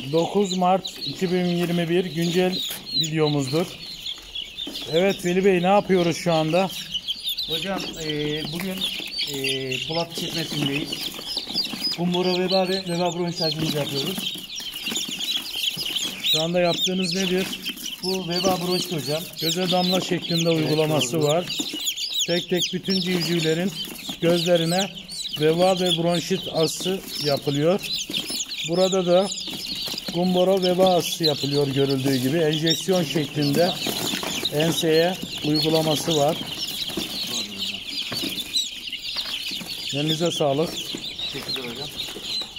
9 Mart 2021 güncel videomuzdur. Evet Veli Bey, ne yapıyoruz şu anda? Hocam bugün Polat işletmesindeyiz. Gumboro veba ve veba bronş ilacımızı yapıyoruz. Şu anda yaptığınız nedir? Bu veba bronş hocam. Göze damla şeklinde uygulaması doğru. var. Tek tek bütün civcivlerin gözlerine veba ve bronşit aşısı yapılıyor. Burada da Gumboro veba aşısı yapılıyor görüldüğü gibi. Enjeksiyon şeklinde enseye uygulaması var. Elinize sağlık. Teşekkürler hocam.